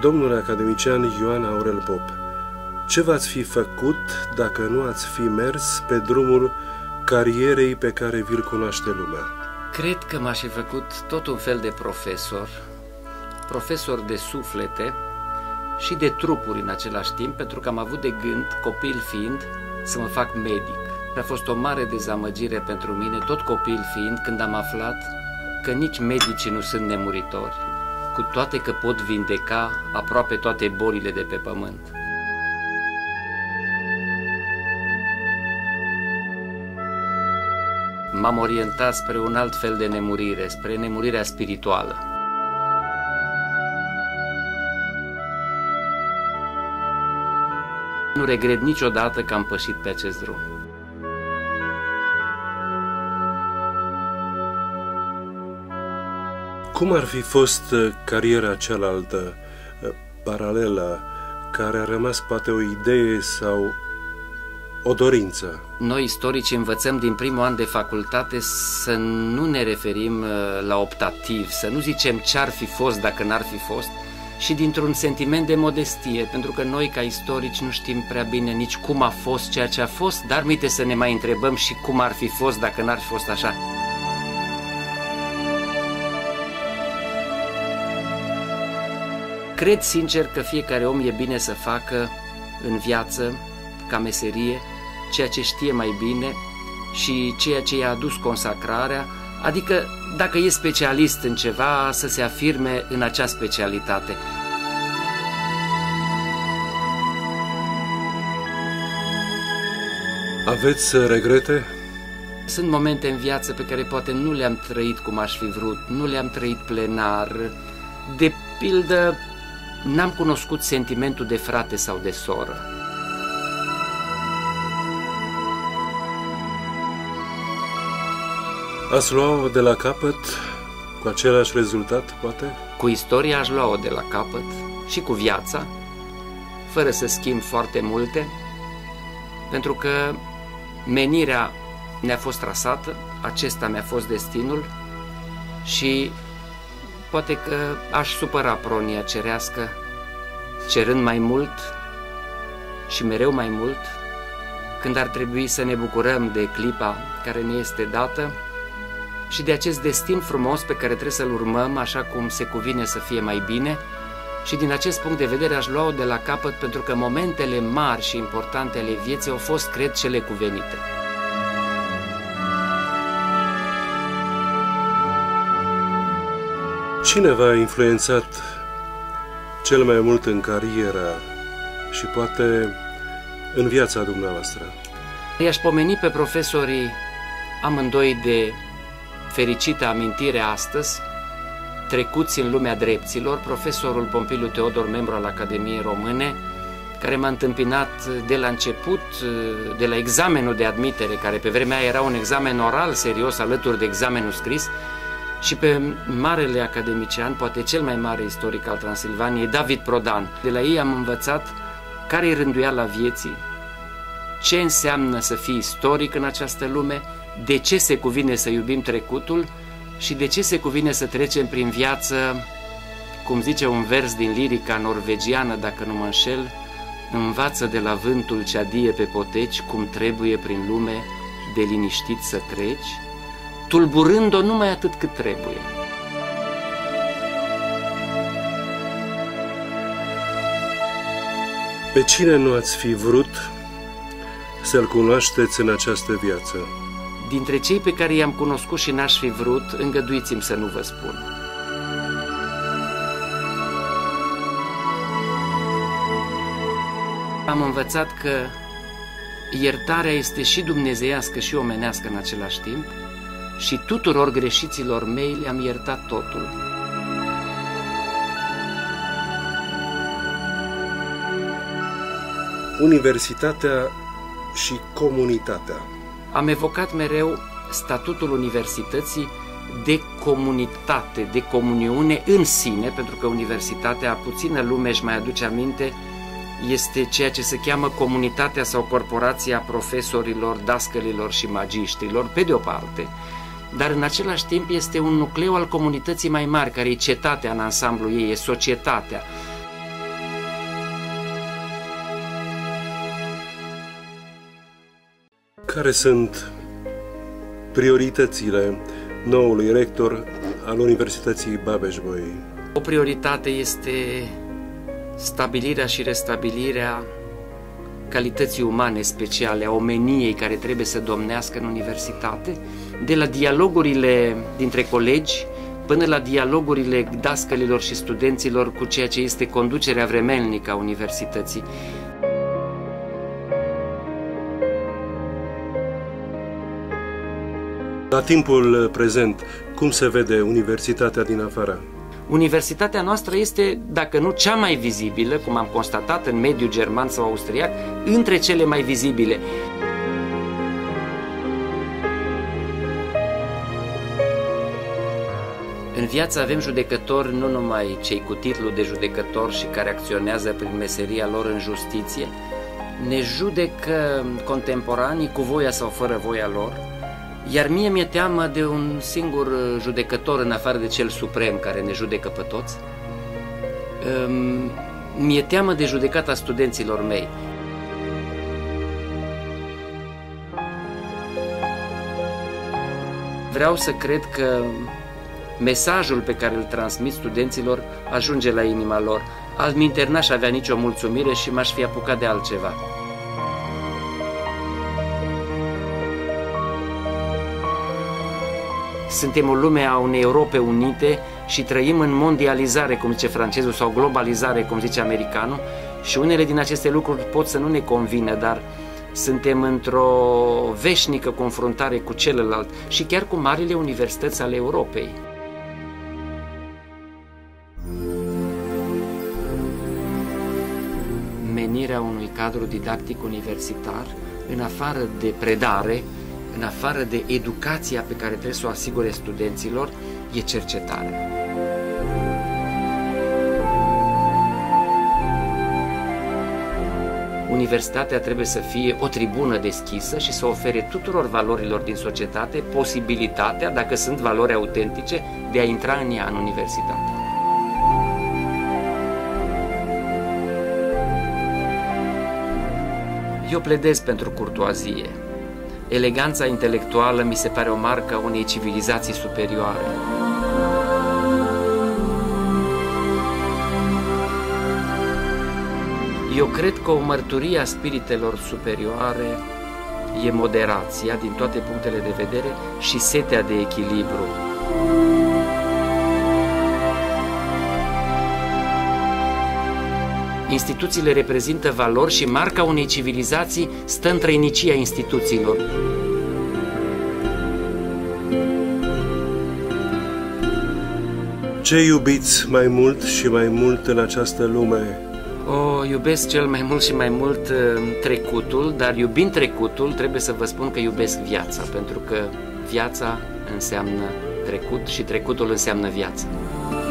Domnule academician Ioan Aurel Pop, ce v-ați fi făcut dacă nu ați fi mers pe drumul carierei pe care vi-l cunoaște lumea? Cred că m-aș fi făcut tot un fel de profesor de suflete și de trupuri în același timp, pentru că am avut de gând, copil fiind, să mă fac medic. A fost o mare dezamăgire pentru mine, tot copil fiind, când am aflat că nici medicii nu sunt nemuritori, cu toate că pot vindeca aproape toate bolile de pe pământ. M-am orientat spre un alt fel de nemurire, spre nemurirea spirituală. Nu regret niciodată că am pășit pe acest drum. Cum ar fi fost cariera cealaltă, paralelă, care a rămas poate o idee sau o dorință? Noi, istorici, învățăm din primul an de facultate să nu ne referim la optativ, să nu zicem ce-ar fi fost dacă n-ar fi fost, și dintr-un sentiment de modestie, pentru că noi, ca istorici, nu știm prea bine nici cum a fost ceea ce a fost, dar minte să ne mai întrebăm și cum ar fi fost dacă n-ar fi fost așa. Cred sincer că fiecare om e bine să facă în viață, ca meserie, ceea ce știe mai bine și ceea ce i-a adus consacrarea, adică dacă e specialist în ceva, să se afirme în acea specialitate. Aveți regrete? Sunt momente în viață pe care poate nu le-am trăit cum aș fi vrut, nu le-am trăit plenar. De pildă, n-am cunoscut sentimentul de frate sau de soră. Ați lua-o de la capăt cu același rezultat, poate? Cu istoria aș lua-o de la capăt și cu viața, fără să schimb foarte multe, pentru că menirea ne-a fost trasată, acesta mi-a fost destinul și poate că aș supăra pronia cerească, cerând mai mult și mereu mai mult, când ar trebui să ne bucurăm de clipa care ne este dată și de acest destin frumos pe care trebuie să-l urmăm așa cum se cuvine să fie mai bine. Și din acest punct de vedere aș lua-o de la capăt, pentru că momentele mari și importante ale vieții au fost, cred, cele cuvenite. Cine v-a influențat cel mai mult în cariera și poate în viața dumneavoastră? I-aș pomeni pe profesorii amândoi de fericită amintire astăzi, trecuți în lumea drepților, profesorul Pompiliu Teodor, membru al Academiei Române, care m-a întâmpinat de la început, de la examenul de admitere, care pe vremea era un examen oral serios alături de examenul scris, și pe marele academician, poate cel mai mare istoric al Transilvaniei, David Prodan. De la ei am învățat care-i rânduiala vieții, ce înseamnă să fii istoric în această lume, de ce se cuvine să iubim trecutul și de ce se cuvine să trecem prin viață, cum zice un vers din lirica norvegiană, dacă nu mă înșel, învață de la vântul ce adie pe poteci cum trebuie prin lume de liniștit să treci, tulburând-o numai atât cât trebuie. Pe cine nu ați fi vrut să-l cunoașteți în această viață? Dintre cei pe care i-am cunoscut și n-aș fi vrut, îngăduiți-mi să nu vă spun. Am învățat că iertarea este și dumnezeiască și omenească în același timp și tuturor greșiților mei le-am iertat totul. Universitatea și comunitatea. Am evocat mereu statutul universității de comunitate, de comuniune în sine, pentru că universitatea, puțină lume își mai aduce aminte, este ceea ce se cheamă comunitatea sau corporația profesorilor, dascălilor și magiștrilor, pe de o parte, dar în același timp este un nucleu al comunității mai mari, care e cetatea în ansamblu ei, e societatea. Care sunt prioritățile noului rector al Universității Babeș-Bolyai? O prioritate este stabilirea și restabilirea calității umane speciale, a omeniei care trebuie să domnească în universitate, de la dialogurile dintre colegi până la dialogurile dascălilor și studenților cu ceea ce este conducerea vremelnică a universității. La timpul prezent, cum se vede universitatea din afară? Universitatea noastră este, dacă nu cea mai vizibilă, cum am constatat în mediul german sau austriac, între cele mai vizibile. În viață avem judecători, nu numai cei cu titlul de judecător și care acționează prin meseria lor în justiție, ne judecă contemporanii cu voia sau fără voia lor, iar mie mi-e teamă de un singur judecător în afară de cel suprem care ne judecă pe toți. Mi-e teamă de judecata studenților mei. Vreau să cred că mesajul pe care îl transmit studenților ajunge la inima lor. Altminteri n-aș avea nicio mulțumire și m-aș fi apucat de altceva. Suntem o lume a unei Europe unite și trăim în mondializare, cum zice francezul, sau globalizare, cum zice americanul, și unele din aceste lucruri pot să nu ne convină, dar suntem într-o veșnică confruntare cu celălalt și chiar cu marile universități ale Europei. Menirea unui cadru didactic universitar, în afară de predare, în afară de educația pe care trebuie să o asigure studenților, e cercetarea. Universitatea trebuie să fie o tribună deschisă și să ofere tuturor valorilor din societate posibilitatea, dacă sunt valori autentice, de a intra în ea, în universitate. Eu pledez pentru curtoazie. Eleganța intelectuală mi se pare o marcă a unei civilizații superioare. Eu cred că o mărturie a spiritelor superioare e moderația din toate punctele de vedere și setea de echilibru. Instituțiile reprezintă valori și marca unei civilizații stă în trăinicia instituțiilor. Ce iubiți mai mult și mai mult în această lume? Iubesc cel mai mult și mai mult trecutul, dar iubind trecutul trebuie să vă spun că iubesc viața, pentru că viața înseamnă trecut și trecutul înseamnă viață.